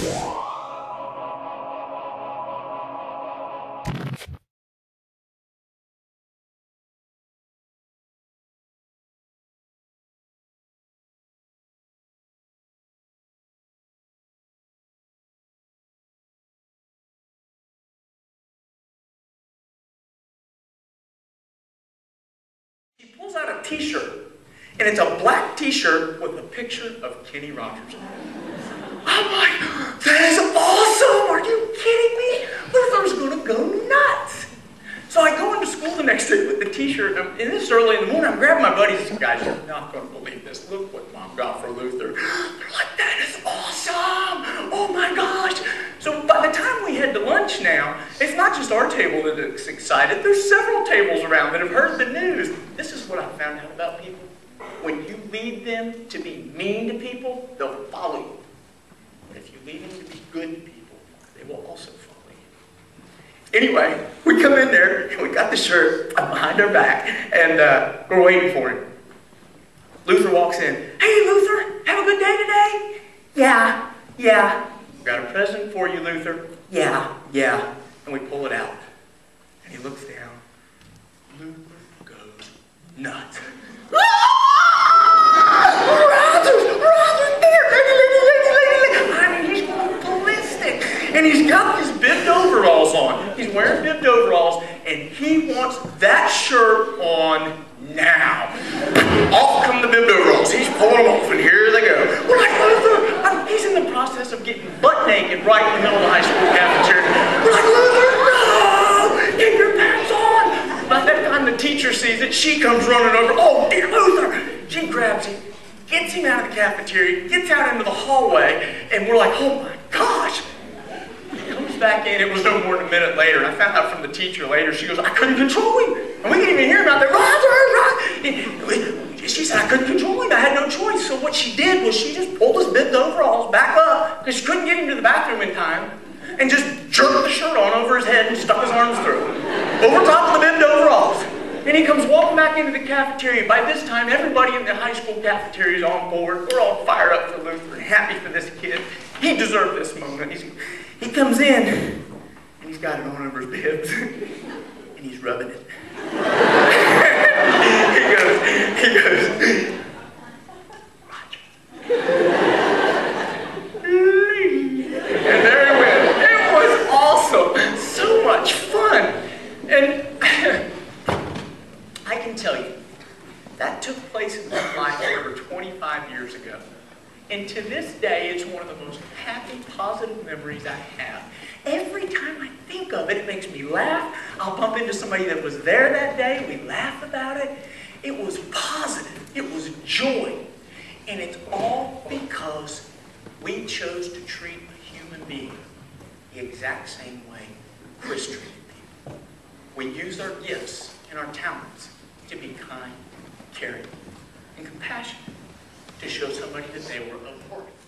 He pulls out a t-shirt, and it's a black t-shirt with a picture of Kenny Rogers. I'm like, that is awesome! Are you kidding me? Luther's gonna go nuts! So I go into school the next day with the t-shirt, and this is early in the morning. I'm grabbing my buddies and said, guys, you're not gonna believe this. Look what Mom got for Luther. They're like, that is awesome! Oh my gosh! So by the time we head to lunch now, it's not just our table that is excited. There's several tables around that have heard the news. This is what I found out about people. When you lead them to be mean to people, they'll follow you. But if you lead them to be good to people, they will also follow you. Anyway, we come in there, and we got the shirt behind our back, and we're waiting for him. Luther walks in. Hey, Luther, have a good day today? Yeah. Got a present for you, Luther. Yeah. And we pull it out. And he looks down. Luther goes nuts. I mean, he's going ballistic. And he's got these bibbed overalls on. He's wearing bibbed overalls, and he wants that shirt on now. Off come the bibbed overalls. He's pulling them off, and here they go. We're like, Luther, he's in the process of getting butt naked right in the middle of the high school cafeteria. We're like, Luther, no! Get your pants on! By that time the teacher sees it, she comes running over. Oh, dear Luther! She grabs him, gets him out of the cafeteria, gets out into the hallway, and we're like, oh my gosh! He comes back in, it was no more than a minute later, and I found out from the teacher later, she goes, I couldn't control him. And we didn't even hear him out there, she said, I couldn't control him, I had no choice. So what she did was she just pulled his bibbed overalls back up, because she couldn't get him to the bathroom in time, and just jerked the shirt on over his head and stuck his arms through it, over top of the bibbed overalls. And he comes walking back into the cafeteria. By this time, everybody in the high school cafeteria is on board. We're all fired up for Luther and happy for this kid. He deserved this moment. He comes in, and he's got it on over his bibs, and he's rubbing it. he goes, Roger. And there he went. It was awesome. So much fun. And I can tell you, that took place in my life over 25 years ago. And to this day, it's one of the most happy, positive memories I have. Every time I think of it, it makes me laugh. I'll bump into somebody that was there that day. We laugh about it. It was positive. It was joy. And it's all because we chose to treat a human being the exact same way Chris treated people. We used our gifts and our talents to be kind, caring, and compassionate, to show somebody that they were of worth.